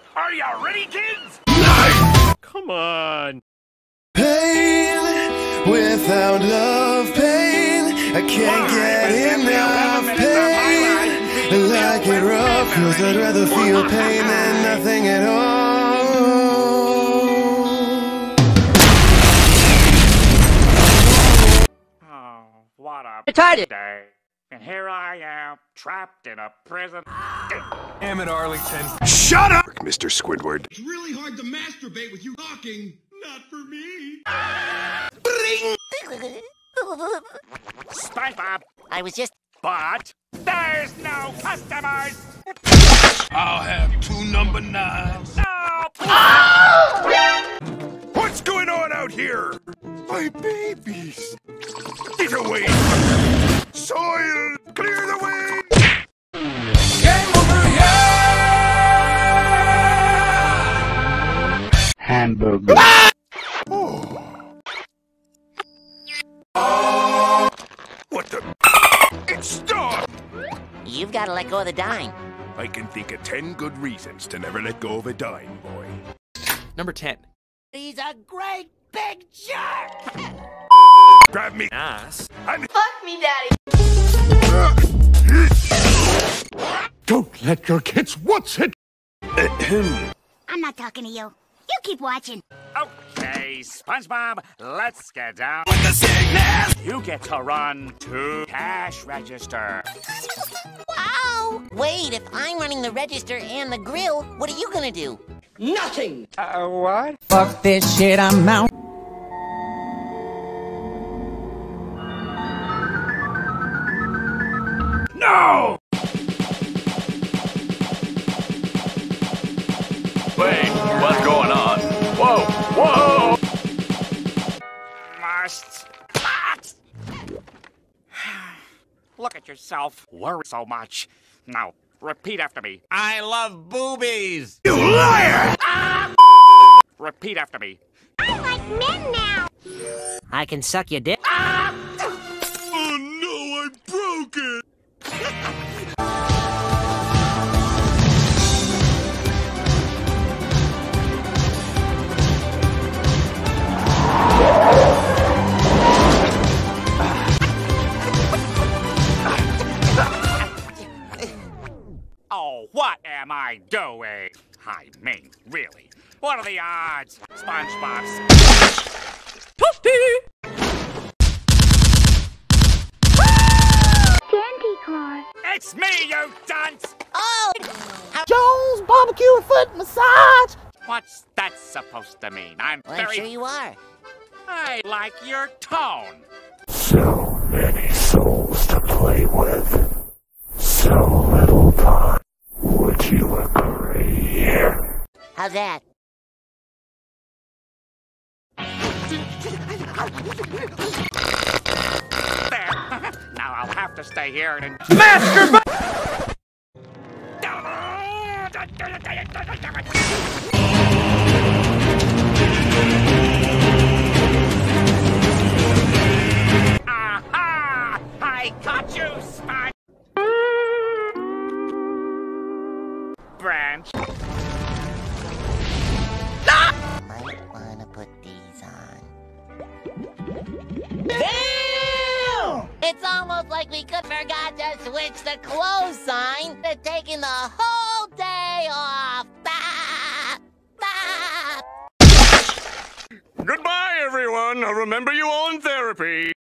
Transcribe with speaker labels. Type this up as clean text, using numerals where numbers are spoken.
Speaker 1: Are you ready, kids?
Speaker 2: Come on.
Speaker 3: Pain without love, pain. I can't get enough pain. Like it rough, 'cause I'd rather feel pain than nothing at all.
Speaker 1: Oh, what a
Speaker 4: Retarded.
Speaker 1: day. And here I am, trapped in a prison.
Speaker 5: Damn it, Arlington.
Speaker 3: Shut up, Mr. Squidward.
Speaker 6: It's really hard to masturbate with you talking. Not for me.
Speaker 1: Spongebob,
Speaker 4: I was just...
Speaker 1: but there's no customers.
Speaker 5: I'll have 2 number 9s.
Speaker 1: No!
Speaker 3: What's going on out here? My babies. Get away. Soil, clear the way.
Speaker 5: Game over here!
Speaker 2: Hamburger.
Speaker 3: What the? It's stop!
Speaker 4: You've got to let go of the dime.
Speaker 3: I can think of 10 good reasons to never let go of a dime, boy.
Speaker 5: Number 10.
Speaker 4: He's a great big jerk!
Speaker 3: Grab me
Speaker 5: Ass.
Speaker 3: and
Speaker 7: Fuck me, Daddy.
Speaker 3: don't let your kids watch it.
Speaker 7: I'm not talking to you. You keep watching.
Speaker 1: Okay, SpongeBob, let's get down.
Speaker 3: With the sickness.
Speaker 1: You get to run to cash register.
Speaker 4: Wow! Wait, if I'm running the register and the grill, what are you gonna do?
Speaker 7: Nothing.
Speaker 1: What?
Speaker 8: Fuck this shit, I'm out.
Speaker 1: No!
Speaker 2: Wait, what's going on? Whoa, whoa!
Speaker 1: Must. Look at yourself. Worry so much. Now, repeat after me.
Speaker 5: I love boobies.
Speaker 3: You liar!
Speaker 1: Repeat after me.
Speaker 7: I like men now.
Speaker 4: I can suck your dick.
Speaker 3: Oh no, I broke it.
Speaker 1: Oh, what am I doing? I mean, really. What are the odds? SpongeBob's.
Speaker 7: Santa Claus.
Speaker 1: It's me, you dunce!
Speaker 4: Oh!
Speaker 8: Jones barbecue foot massage.
Speaker 1: What's that supposed to mean? I'm
Speaker 4: Well, I'm
Speaker 1: very.
Speaker 4: sure you are.
Speaker 1: I like your tone.
Speaker 3: So many souls to play with. So little time. Would you agree?
Speaker 4: How's that?
Speaker 1: There. Now I'll have to stay here and. Aha! I caught you, Spot! Branch.
Speaker 4: Might wanna put these on. It's almost like we could forgot to switch the clothes sign to taking the whole day off.
Speaker 2: Goodbye, everyone. I'll remember you all in therapy.